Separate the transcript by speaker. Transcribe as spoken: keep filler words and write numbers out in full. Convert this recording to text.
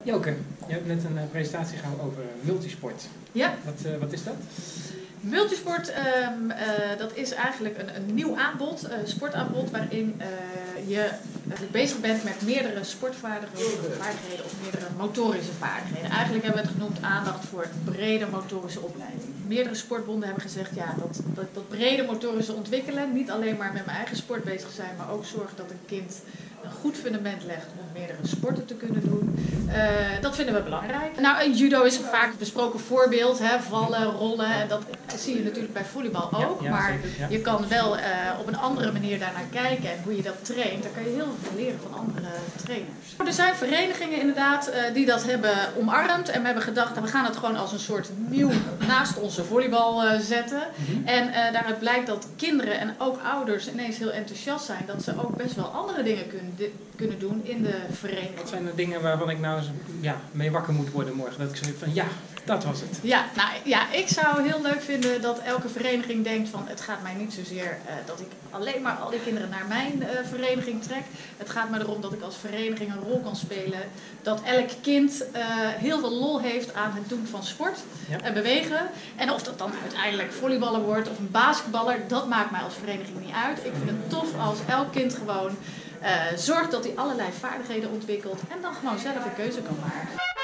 Speaker 1: Joke, je hebt net een presentatie gehouden over multisport.
Speaker 2: Ja.
Speaker 1: Wat, uh, wat is dat?
Speaker 2: Multisport, um, uh, dat is eigenlijk een, een nieuw aanbod, een uh, sportaanbod waarin uh, je uh, bezig bent met meerdere sportvaardigheden of meerdere motorische vaardigheden. Eigenlijk hebben we het genoemd aandacht voor brede motorische opleiding. Meerdere sportbonden hebben gezegd, ja, dat, dat, dat brede motorische ontwikkelen, niet alleen maar met mijn eigen sport bezig zijn, maar ook zorgen dat een kind een goed fundament legt om meerdere sporten te kunnen doen. Uh, dat vinden we belangrijk. Nou, en judo is een vaak besproken voorbeeld, hè, vallen, rollen, en dat zie je natuurlijk bij volleybal ook, ja, ja, maar zeker, ja. Je kan wel uh, op een andere manier daarnaar kijken en hoe je dat traint, daar kan je heel veel leren van andere trainers. Er zijn verenigingen inderdaad uh, die dat hebben omarmd en we hebben gedacht, nou, we gaan het gewoon als een soort nieuw naast onze volleybal uh, zetten. Mm-hmm. En uh, daaruit blijkt dat kinderen en ook ouders ineens heel enthousiast zijn dat ze ook best wel andere dingen kunnen, kunnen doen in de vereniging.
Speaker 1: Wat zijn de dingen waarvan ik nou ja, mee wakker moet worden morgen? Dat ik zeg van ja, dat was het.
Speaker 2: Ja, nou ja, ik zou heel leuk vinden dat elke vereniging denkt van het gaat mij niet zozeer uh, dat ik alleen maar al die kinderen naar mijn uh, vereniging trek. Het gaat me erom dat ik als vereniging een rol kan spelen. Dat elk kind uh, heel veel lol heeft aan het doen van sport ja. en bewegen. En of dat dan uiteindelijk volleyballer wordt of een basketballer, dat maakt mij als vereniging niet uit. Ik vind het tof als elk kind gewoon uh, zorgt dat hij allerlei vaardigheden ontwikkelt en dan gewoon zelf een keuze kan maken.